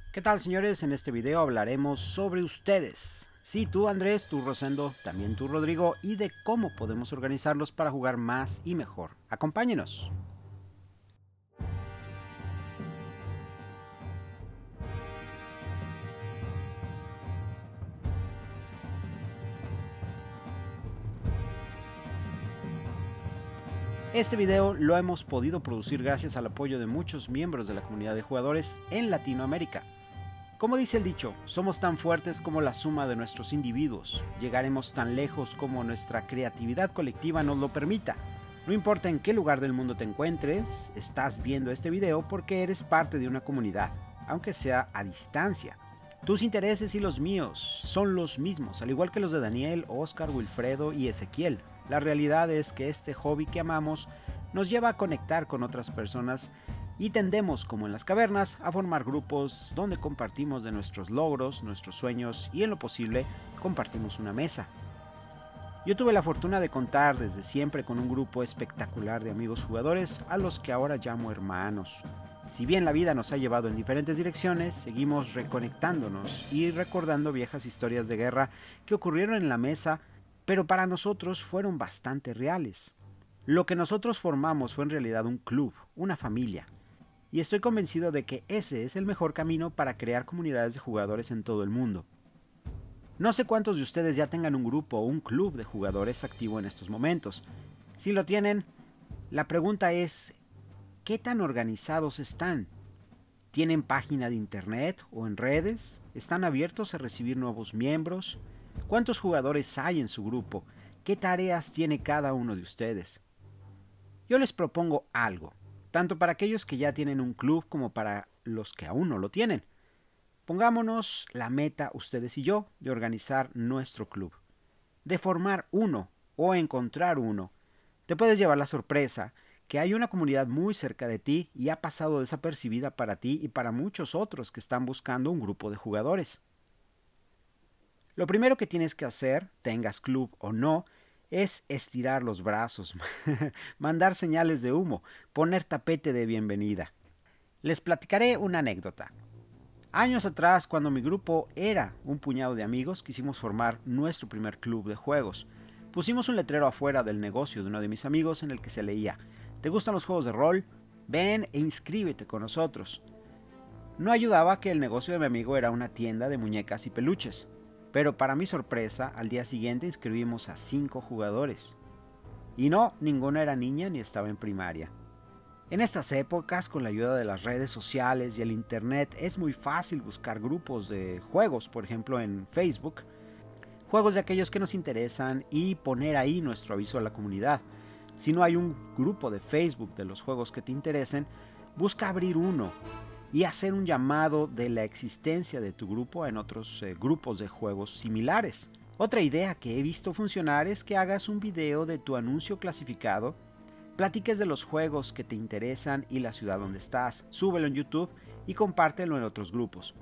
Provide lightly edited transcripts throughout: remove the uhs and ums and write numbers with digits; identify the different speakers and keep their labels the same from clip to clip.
Speaker 1: ¿Qué tal, señores? En este video hablaremos sobre ustedes. Sí, tú Andrés, tú Rosendo, también tú Rodrigo, y de cómo podemos organizarlos para jugar más y mejor. Acompáñenos. Este video lo hemos podido producir gracias al apoyo de muchos miembros de la comunidad de jugadores en Latinoamérica. Como dice el dicho, somos tan fuertes como la suma de nuestros individuos. Llegaremos tan lejos como nuestra creatividad colectiva nos lo permita. No importa en qué lugar del mundo te encuentres, estás viendo este video porque eres parte de una comunidad, aunque sea a distancia. Tus intereses y los míos son los mismos, al igual que los de Daniel, Oscar, Wilfredo y Ezequiel. La realidad es que este hobby que amamos nos lleva a conectar con otras personas y tendemos, como en las cavernas, a formar grupos donde compartimos de nuestros logros, nuestros sueños y en lo posible compartimos una mesa. Yo tuve la fortuna de contar desde siempre con un grupo espectacular de amigos jugadores a los que ahora llamo hermanos. Si bien la vida nos ha llevado en diferentes direcciones, seguimos reconectándonos y recordando viejas historias de guerra que ocurrieron en la mesa, pero para nosotros fueron bastante reales. Lo que nosotros formamos fue en realidad un club, una familia. Y estoy convencido de que ese es el mejor camino para crear comunidades de jugadores en todo el mundo. No sé cuántos de ustedes ya tengan un grupo o un club de jugadores activo en estos momentos. Si lo tienen, la pregunta es, ¿qué tan organizados están? ¿Tienen página de internet o en redes? ¿Están abiertos a recibir nuevos miembros? ¿Cuántos jugadores hay en su grupo? ¿Qué tareas tiene cada uno de ustedes? Yo les propongo algo, tanto para aquellos que ya tienen un club como para los que aún no lo tienen. Pongámonos la meta, ustedes y yo, de organizar nuestro club, de formar uno o encontrar uno. Te puedes llevar la sorpresa que hay una comunidad muy cerca de ti y ha pasado desapercibida para ti y para muchos otros que están buscando un grupo de jugadores. Lo primero que tienes que hacer, tengas club o no, es estirar los brazos, mandar señales de humo, poner tapete de bienvenida. Les platicaré una anécdota. Años atrás, cuando mi grupo era un puñado de amigos, quisimos formar nuestro primer club de juegos. Pusimos un letrero afuera del negocio de uno de mis amigos en el que se leía: ¿te gustan los juegos de rol? Ven e inscríbete con nosotros. No ayudaba que el negocio de mi amigo era una tienda de muñecas y peluches, pero para mi sorpresa, al día siguiente inscribimos a 5 jugadores. Y no, ninguna era niña ni estaba en primaria. En estas épocas, con la ayuda de las redes sociales y el internet, es muy fácil buscar grupos de juegos, por ejemplo en Facebook, juegos de aquellos que nos interesan y poner ahí nuestro aviso a la comunidad. Si no hay un grupo de Facebook de los juegos que te interesen, busca abrir uno y hacer un llamado de la existencia de tu grupo en otros grupos de juegos similares. Otra idea que he visto funcionar es que hagas un video de tu anuncio clasificado, platiques de los juegos que te interesan y la ciudad donde estás, súbelo en YouTube y compártelo en otros grupos.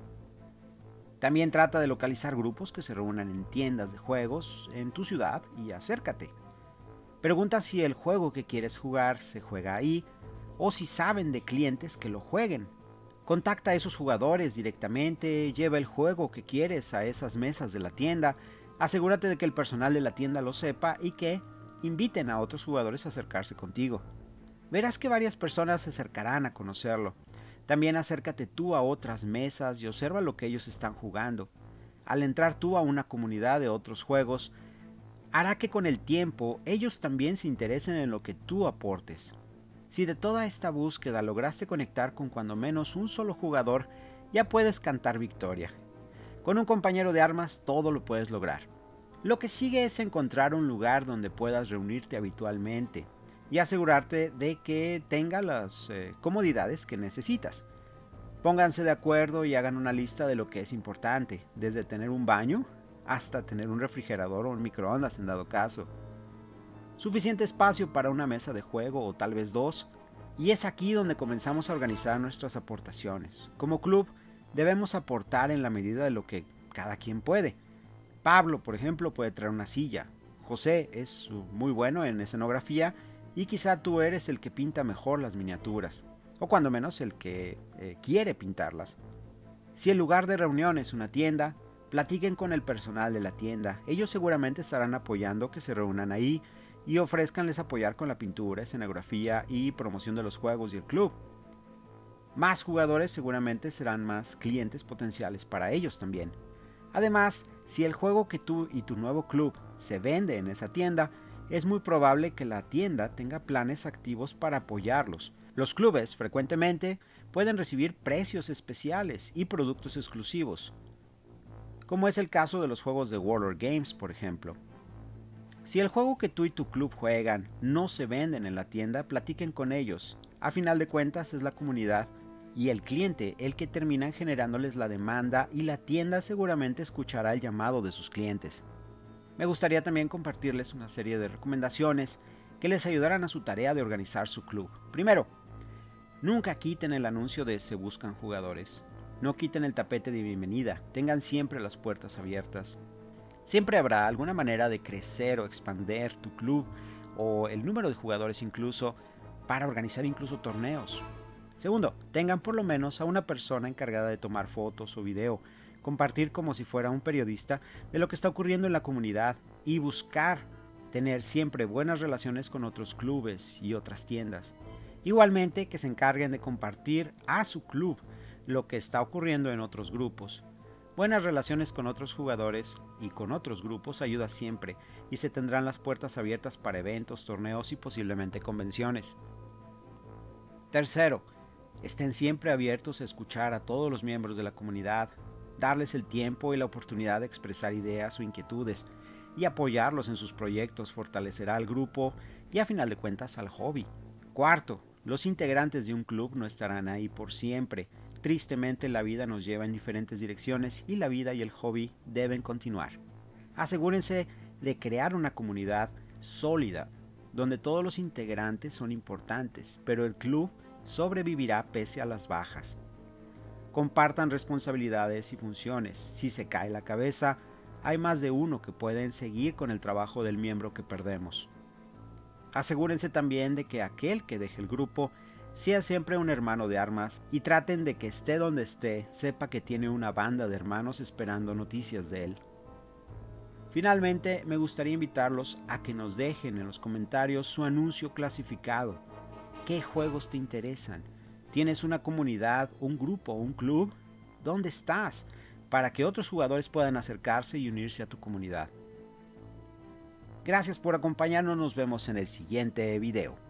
Speaker 1: También trata de localizar grupos que se reúnan en tiendas de juegos en tu ciudad y acércate. Pregunta si el juego que quieres jugar se juega ahí o si saben de clientes que lo jueguen. Contacta a esos jugadores directamente, lleva el juego que quieres a esas mesas de la tienda, asegúrate de que el personal de la tienda lo sepa y que inviten a otros jugadores a acercarse contigo. Verás que varias personas se acercarán a conocerlo. También acércate tú a otras mesas y observa lo que ellos están jugando. Al entrar tú a una comunidad de otros juegos, hará que con el tiempo ellos también se interesen en lo que tú aportes. Si de toda esta búsqueda lograste conectar con cuando menos un solo jugador, ya puedes cantar victoria. Con un compañero de armas todo lo puedes lograr. Lo que sigue es encontrar un lugar donde puedas reunirte habitualmente y asegurarte de que tenga las comodidades que necesitas. Pónganse de acuerdo y hagan una lista de lo que es importante, desde tener un baño hasta tener un refrigerador o un microondas en dado caso. Suficiente espacio para una mesa de juego o tal vez dos, y es aquí donde comenzamos a organizar nuestras aportaciones. Como club debemos aportar en la medida de lo que cada quien puede. Pablo, por ejemplo, puede traer una silla. José es muy bueno en escenografía y quizá tú eres el que pinta mejor las miniaturas, o cuando menos el que quiere pintarlas. Si el lugar de reunión es una tienda, platiquen con el personal de la tienda. Ellos seguramente estarán apoyando que se reúnan ahí y ofrézcanles apoyar con la pintura, escenografía y promoción de los juegos y el club. Más jugadores seguramente serán más clientes potenciales para ellos también. Además, si el juego que tú y tu nuevo club se vende en esa tienda, es muy probable que la tienda tenga planes activos para apoyarlos. Los clubes frecuentemente pueden recibir precios especiales y productos exclusivos, como es el caso de los juegos de Warlord Games, por ejemplo. Si el juego que tú y tu club juegan no se venden en la tienda, platiquen con ellos. A final de cuentas es la comunidad y el cliente el que terminan generándoles la demanda, y la tienda seguramente escuchará el llamado de sus clientes. Me gustaría también compartirles una serie de recomendaciones que les ayudarán a su tarea de organizar su club. Primero, nunca quiten el anuncio de "se buscan jugadores". No quiten el tapete de bienvenida, tengan siempre las puertas abiertas. Siempre habrá alguna manera de crecer o expandir tu club o el número de jugadores incluso, para organizar incluso torneos. Segundo, tengan por lo menos a una persona encargada de tomar fotos o video, compartir como si fuera un periodista de lo que está ocurriendo en la comunidad y buscar tener siempre buenas relaciones con otros clubes y otras tiendas. Igualmente, que se encarguen de compartir a su club lo que está ocurriendo en otros grupos. Buenas relaciones con otros jugadores y con otros grupos ayuda siempre, y se tendrán las puertas abiertas para eventos, torneos y posiblemente convenciones. Tercero, estén siempre abiertos a escuchar a todos los miembros de la comunidad, darles el tiempo y la oportunidad de expresar ideas o inquietudes, y apoyarlos en sus proyectos fortalecerá al grupo y a final de cuentas al hobby. Cuarto, los integrantes de un club no estarán ahí por siempre. Tristemente, la vida nos lleva en diferentes direcciones y la vida y el hobby deben continuar. Asegúrense de crear una comunidad sólida, donde todos los integrantes son importantes, pero el club sobrevivirá pese a las bajas. Compartan responsabilidades y funciones. Si se cae la cabeza, hay más de uno que pueden seguir con el trabajo del miembro que perdemos. Asegúrense también de que aquel que deje el grupo sea siempre un hermano de armas, y traten de que esté donde esté, sepa que tiene una banda de hermanos esperando noticias de él. Finalmente, me gustaría invitarlos a que nos dejen en los comentarios su anuncio clasificado. ¿Qué juegos te interesan? ¿Tienes una comunidad, un grupo o un club? ¿Dónde estás? Para que otros jugadores puedan acercarse y unirse a tu comunidad. Gracias por acompañarnos, nos vemos en el siguiente video.